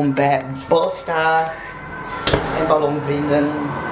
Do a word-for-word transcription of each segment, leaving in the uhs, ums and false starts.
welkom bij Balstar en Ballonvrienden.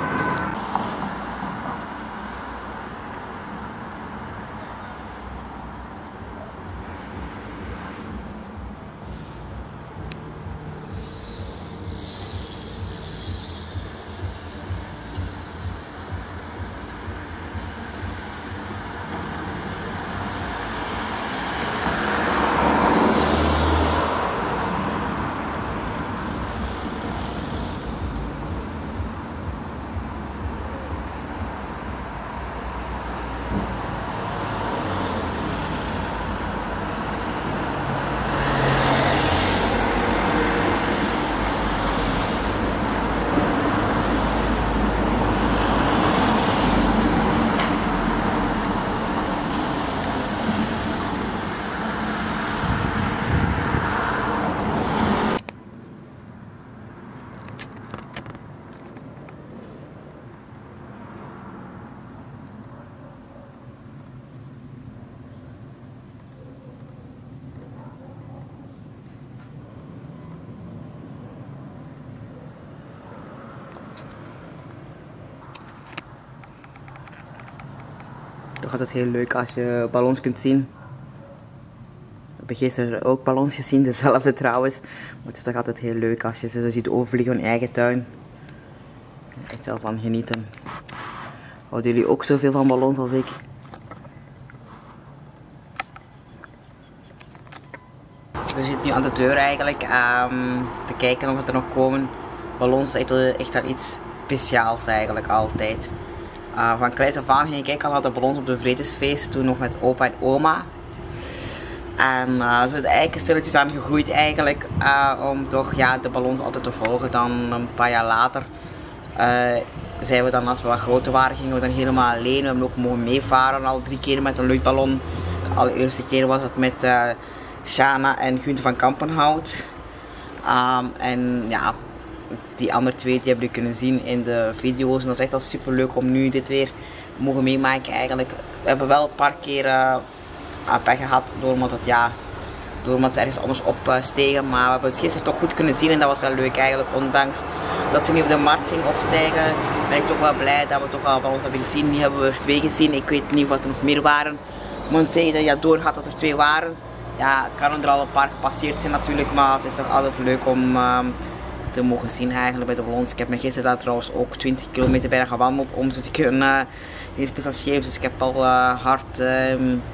Toch altijd heel leuk als je ballons kunt zien. Ik heb gisteren ook ballons gezien, dezelfde trouwens. Maar het is toch altijd heel leuk als je ze zo ziet overvliegen in je eigen tuin. Echt wel van genieten. Houden jullie ook zoveel van ballons als ik? We zitten nu aan de deur eigenlijk um, te kijken of er nog komen. Ballons is echt, echt wel iets speciaals eigenlijk altijd. Uh, van kleins af aan ging ik kijken al naar de ballons op de Vredesfeest, toen nog met opa en oma. En uh, zo is het eigenlijk stilletjes aan gegroeid eigenlijk, uh, om toch ja, de ballons altijd te volgen. Dan een paar jaar later uh, zijn we dan, als we wat groter waren, gingen we dan helemaal alleen. We hebben ook mogen meevaren al drie keer met een luchtballon. De allereerste keer was het met uh, Shana en Gunther van Kampenhout. Um, en ja, die andere twee die hebben jullie kunnen zien in de video's. En dat is echt al super leuk om nu dit weer mogen meemaken eigenlijk. We hebben wel een paar keer uh, pech gehad door omdat, het, ja, door omdat ze ergens anders opstegen. Maar we hebben het gisteren toch goed kunnen zien en dat was wel leuk eigenlijk. Ondanks dat ze niet op de markt ging opstijgen, ben ik toch wel blij dat we toch wel van ons hebben gezien. Nu hebben we er twee gezien. Ik weet niet wat er nog meer waren. Want tegen ja, doorgaat dat er twee waren. Ja, kan er al een paar gepasseerd zijn natuurlijk, maar het is toch altijd leuk om uh, te mogen zien eigenlijk bij de ballons. Ik heb me gisteren daar trouwens ook twintig kilometer bijna gewandeld om ze te kunnen uh, inspecialiseren. Dus ik heb al uh, hard uh,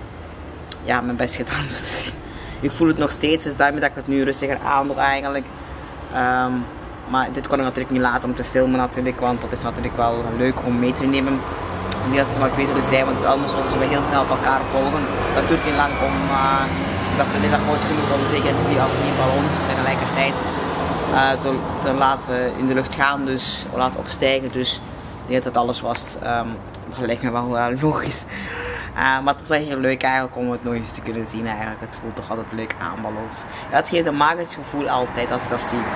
ja, mijn best gedaan om ze te zien. Ik voel het nog steeds, dus daarmee dat ik het nu rustiger aandoe eigenlijk. Um, maar dit kon ik natuurlijk niet laten om te filmen natuurlijk, want dat is natuurlijk wel leuk om mee te nemen. Niet dat er maar twee zullen zijn, want anders zullen we heel snel op elkaar volgen. Dat duurt niet lang om, uh, dat is dat groot genoeg om zeker die of die ballons tegelijkertijd uh, te, te laten in de lucht gaan, dus laten opstijgen. Dus niet dat het alles was, um, dat lijkt me wel uh, logisch. Uh, maar het is wel heel leuk eigenlijk om het nog eens te kunnen zien eigenlijk. Het voelt toch altijd leuk aan ballons. Ja, het geeft een magisch gevoel altijd als je dat ziet.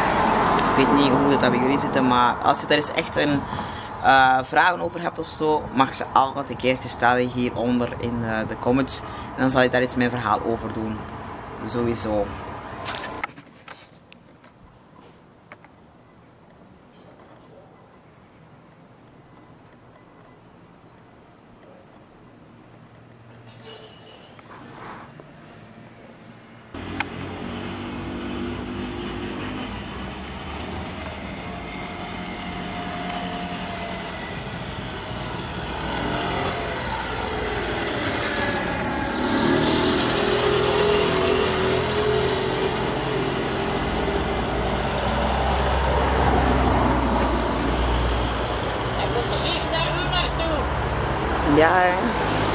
Ik weet niet hoe dat bij jullie zit, maar als je daar eens echt een uh, vragen over hebt of zo, mag je ze altijd een keertje stellen hieronder in uh, de comments. En dan zal ik daar eens mijn verhaal over doen. Sowieso. Ja, hè.